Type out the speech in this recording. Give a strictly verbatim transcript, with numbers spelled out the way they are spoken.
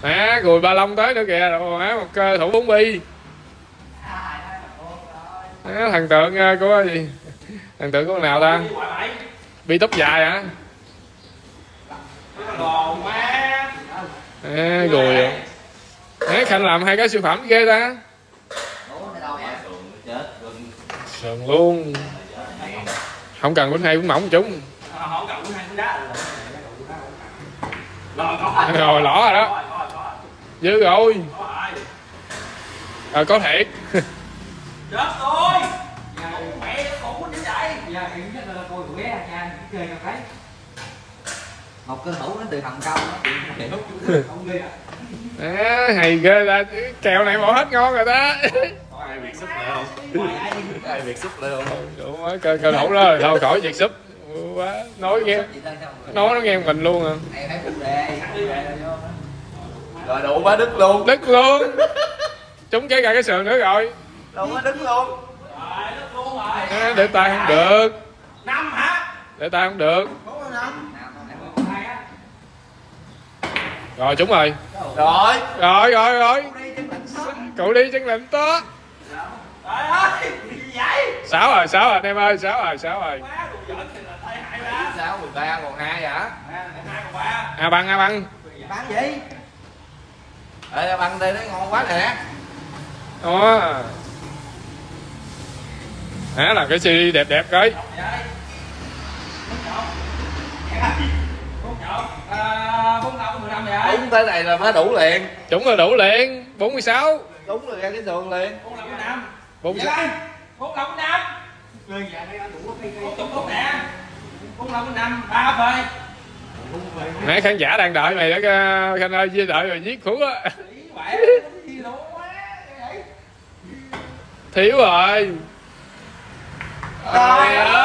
Má Gùi Ba Long tới nữa kìa. Má một thủ bốn bi. Má, thằng tượng của gì? Thằng tượng của con nào ta? Bi tóc dài hả? À, Gùi rồi. Má Khanh làm hai cái siêu phẩm ghê ta. Sườn luôn. Không cần bánh hay bánh mỏng chúng. Rồi lỏ rồi đó. Dữ rồi. Rồi có thiệt. Chết tôi. Mẹ khổ đến vậy. Giờ hiện chắc là coi quẻ nha, chơi đâu thấy. Một cơn hữu đến từ Hồng Kông nó chuyện không đi à. À, hay ghê ta, kèo này bỏ hết ngon rồi đó. Có ai việc súp lại không? Có ai việc súp lại không? Đúng rồi, cơ cơ thủ đó thôi khỏi việc súp. Quá nói nghe. Nói nó nghe mình luôn à. Rồi đủ quá đứt luôn. Đứt luôn. Chúng cái cả cái sườn nữa rồi. Đủ quá đứt luôn. Rồi, đứt luôn rồi. À, để tay không được. Năm hả? Để tay không được. bốn năm. Rồi chúng rồi. Rồi. Rồi rồi rồi. Cụ đi chân lệnh tó. Trời ơi, gì vậy? Sáu rồi, sáu rồi anh em ơi, sáu rồi, sáu rồi. Quá đồ giỡn thì là tay hại ra. Sáu mười ba còn hai hả? hai còn ba. À băng, à băng. Bán gì? Ê băng đây nó ngon quá nè. Đó. Đó là cái xê đê đẹp đẹp coi. Đúng tới này là mới đủ liền. Chúng là đủ liền. bốn mươi sáu. Đúng rồi ra cái sườn liền. bốn mươi năm. bốn mươi sáu. bốn mươi năm. Người già đây đủ cái cái tốt nè. bốn mươi năm, ba phơi. Nãy khán giả đang đợi mày đó Khanh ơi, với đợi rồi giết khủ á. Thiếu rồi. Trời ơi.